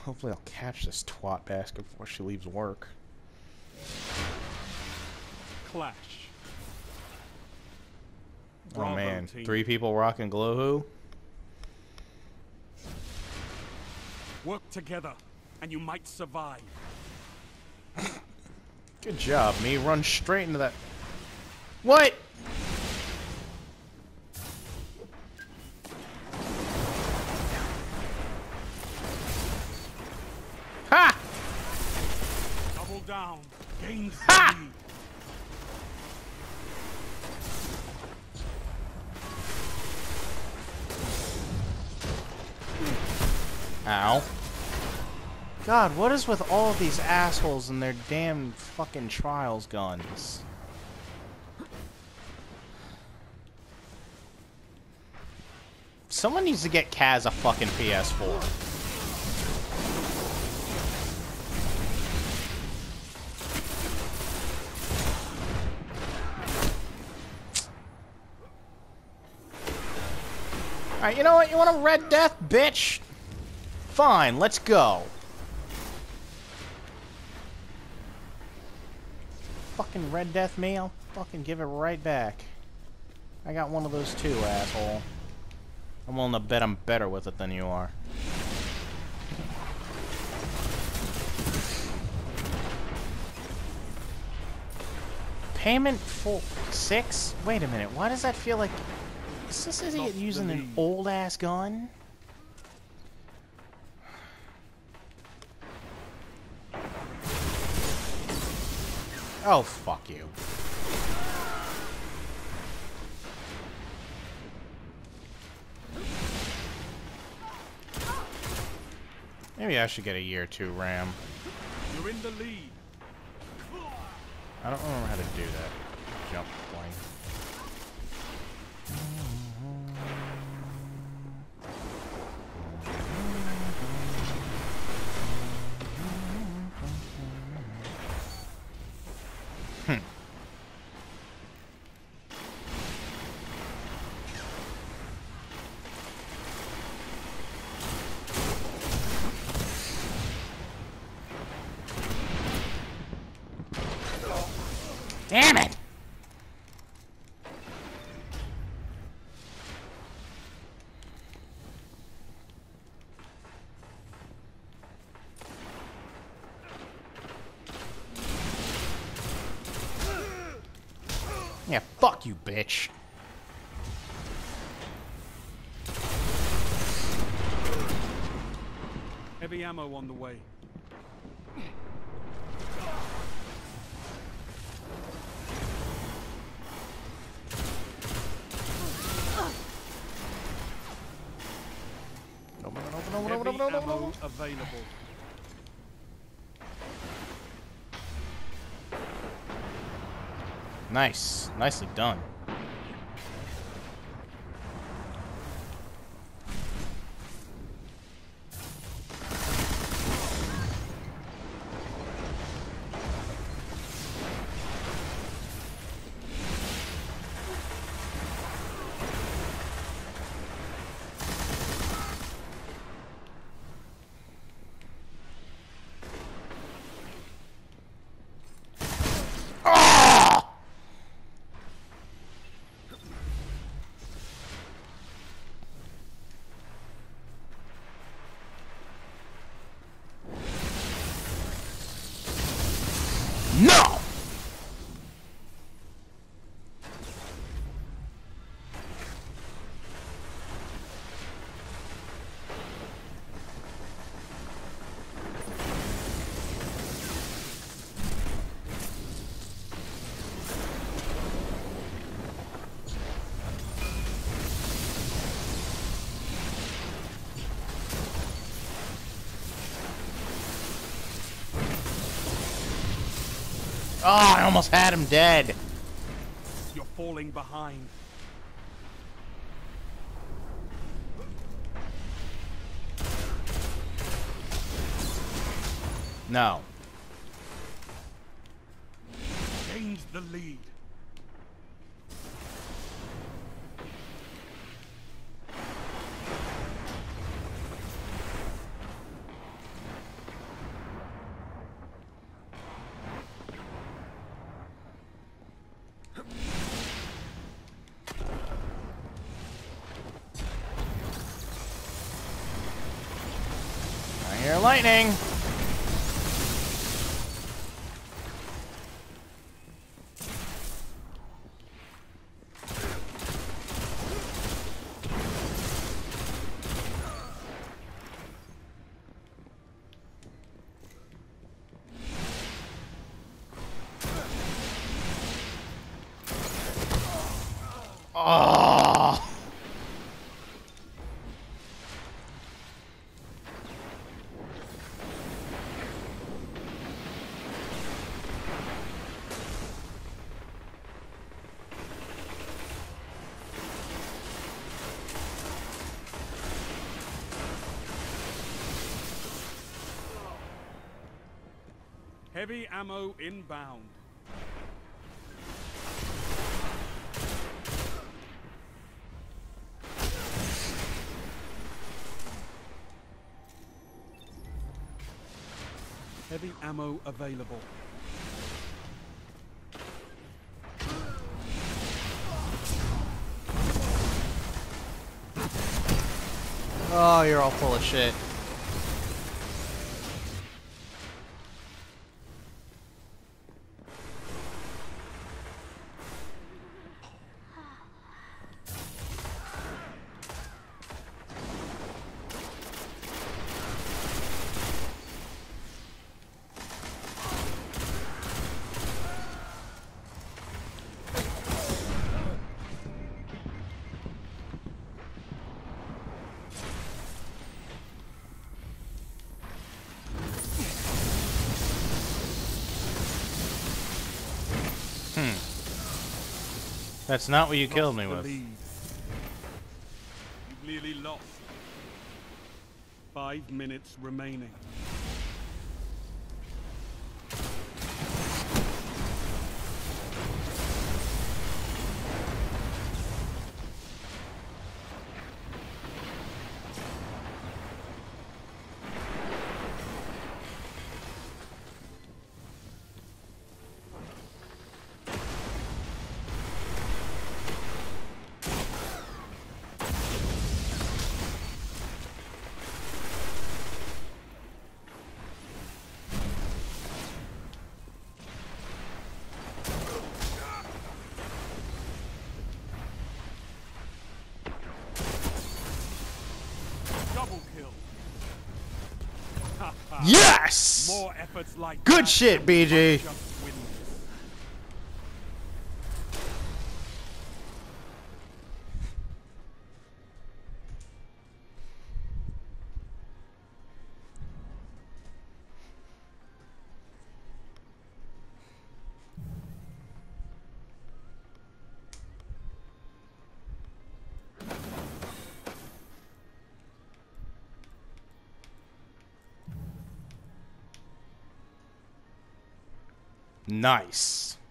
Hopefully I'll catch this twat basket before she leaves work. Clash. Oh Bravo, man, team. 3 people rocking Glowhoo? Work together, and you might survive. Good job, me. Run straight into that. What? Ha! Double down. Gains the Ha! lead. Ow. God, what is with all of these assholes and their damn fucking trials guns? Someone needs to get Kaz a fucking PS4. Alright, you know what? You want a Red Death, bitch? Fine, let's go. Fucking Red Death me, I'll fucking give it right back. I got one of those too, asshole. I'm willing to bet I'm better with it than you are. Payment for 6? Wait a minute, why does that feel like... Is this idiot using an old-ass gun? Oh, fuck you. Maybe I should get a year 2 RAM. You're in the lead. I don't remember how to do that. Jump plane. Damn it! Yeah, fuck you, bitch. Heavy ammo on the way. Heavy ammo available. Nice. Nicely done. No! Oh, I almost had him dead. You're falling behind. No. Gains the lead. Fire lightning! Oh! Heavy ammo inbound. Heavy ammo available. Oh, you're all full of shit. That's not what you killed me with. You've nearly lost. 5 minutes remaining. Double kill. Yes! More efforts like Good that shit, and BG. just win this. Nice.